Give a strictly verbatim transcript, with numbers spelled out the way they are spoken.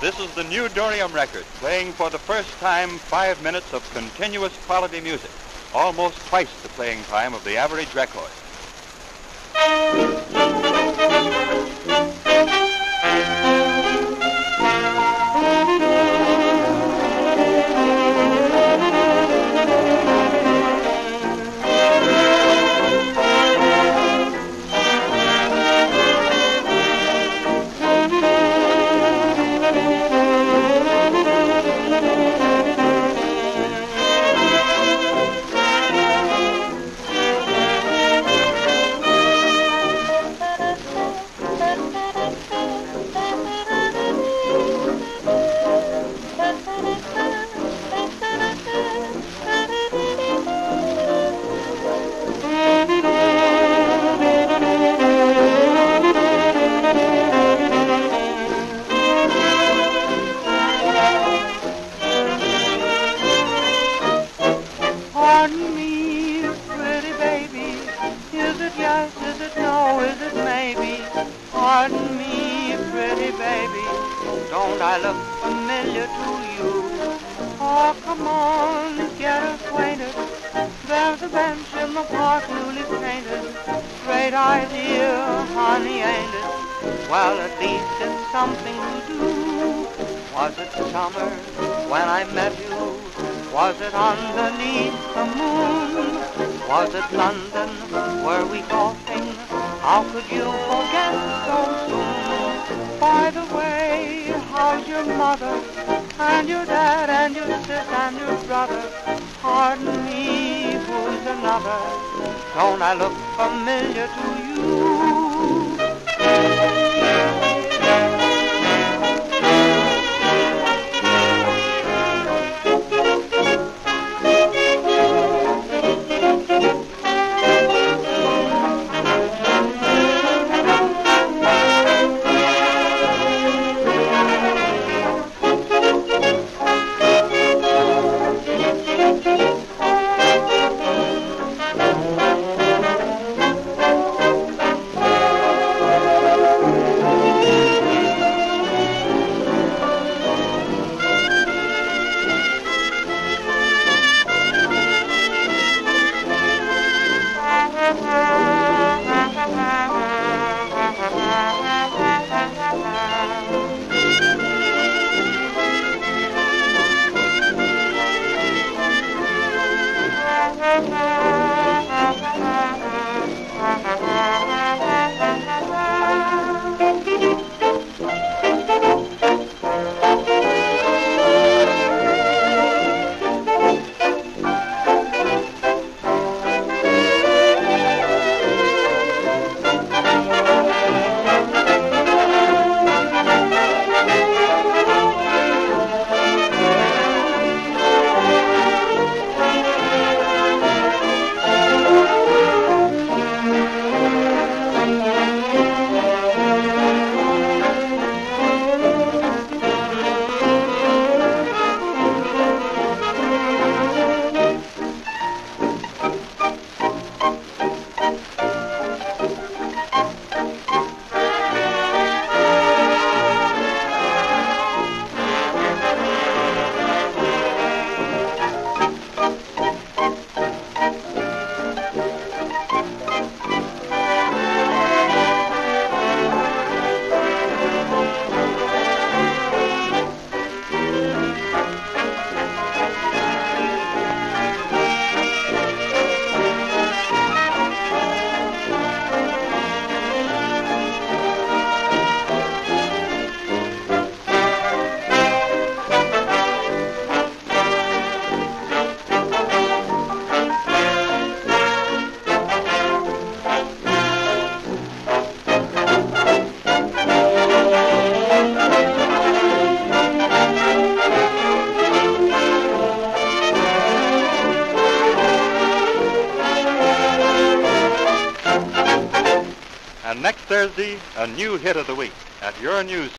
This is the new Durium record, playing for the first time five minutes of continuous quality music, almost twice the playing time of the average record. Pardon me, pretty baby, is it yes, is it no, is it maybe? Pardon me, pretty baby, don't I look familiar to you? Oh, come on, get acquainted, there's a bench in the park newly painted. Great idea, honey, ain't it? Well, at least it's something to do. Was it summer when I met you? Was it underneath the moon? Was it London? Were we golfing? How could you forget so soon? By the way, how's your mother? And your dad and your sis and your brother? Pardon me, who's another? Don't I look familiar to you? And next Thursday, a new hit of the week at your news.